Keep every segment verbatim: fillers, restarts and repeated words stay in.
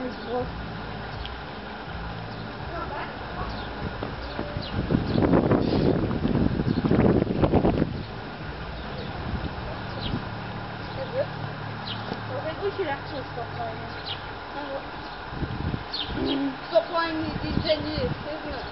before. I think we should actually stop playing it. Stop playing these ten years, isn't it?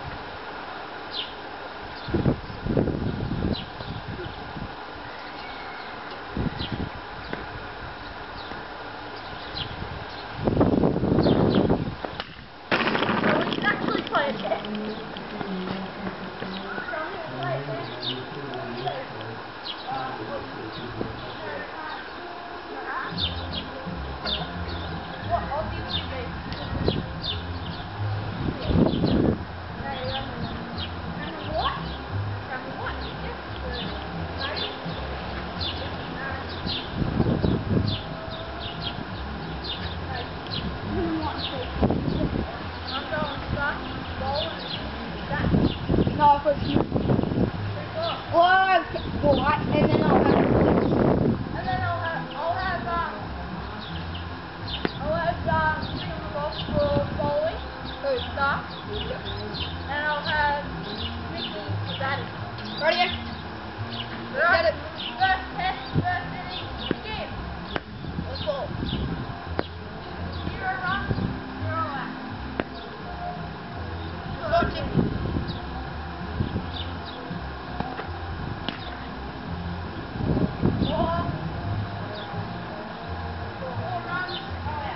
No, I've got two. Well, white, and then I'll have And then I'll have, I'll have, um, I'll have, um, some off for bowling, Who? stuff, and I'll have Mickey for batting. Ready? Right. Get it. First test, first inning, game. Let's go. Zero runs, zero outs. Watching. Four. Four runs, oh yeah.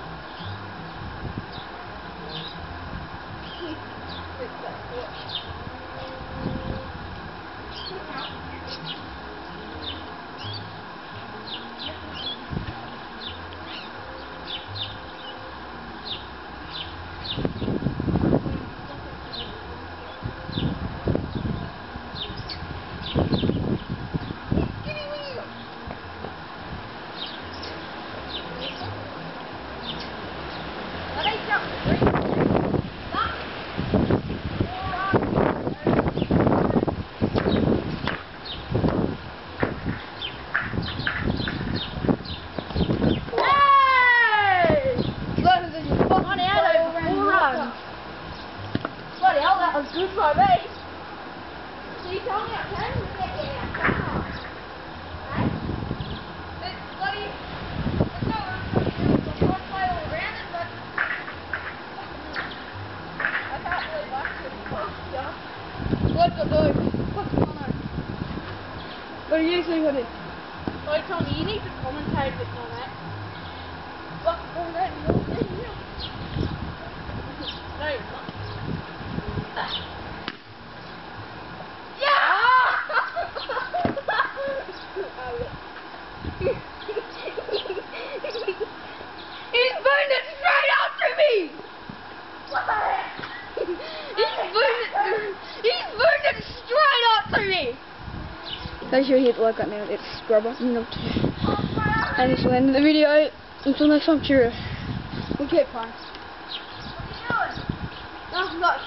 Good for me. So you told me I can get in that car. Right? It's bloody. It's not what I'm trying to do. I'm trying to play all around it, but I can't believe I couldn't pass you. What's the dog? What's going on? What do you think of it? Like, Tommy, you need to commentate a bit on that. What? Oh, that is all in here. No, you're not. He's burned it straight after me! He's burned it, he's burned it straight after me! Make sure you hit the like button now, it's subscribe button, you know. And this will end the video. Until next time, cheerio. Okay, fine. What are you doing? No, no.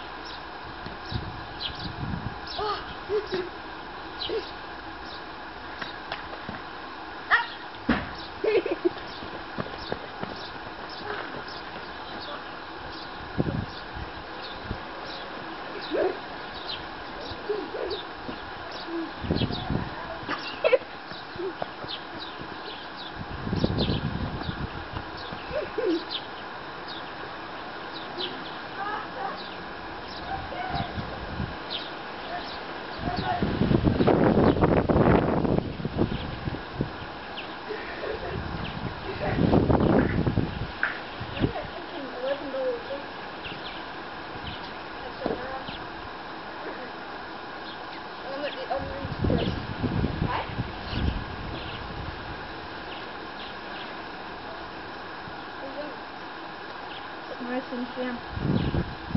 Nice and jam.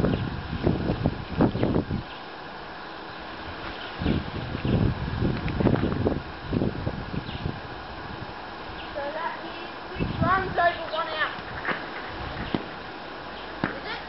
So that is six runs over one out. Is it?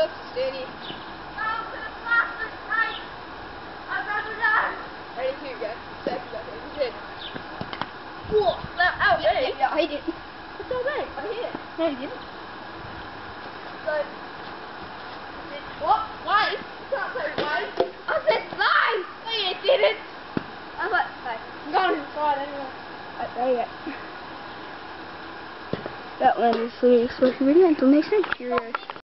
go to Steady. Go to the plaster site. I'd rather die. Ready, here you go. Second back there. You did. Whoa. That, oh, Yeah, hey. yeah, yeah, I did. It's so big. I hit it. No, you didn't. So, what? Life? You can't say life. I said life. No, you didn't. I was like, hey, I'm going inside anyway. Right, there you go. That one is the expression video. Until next time, cheerio.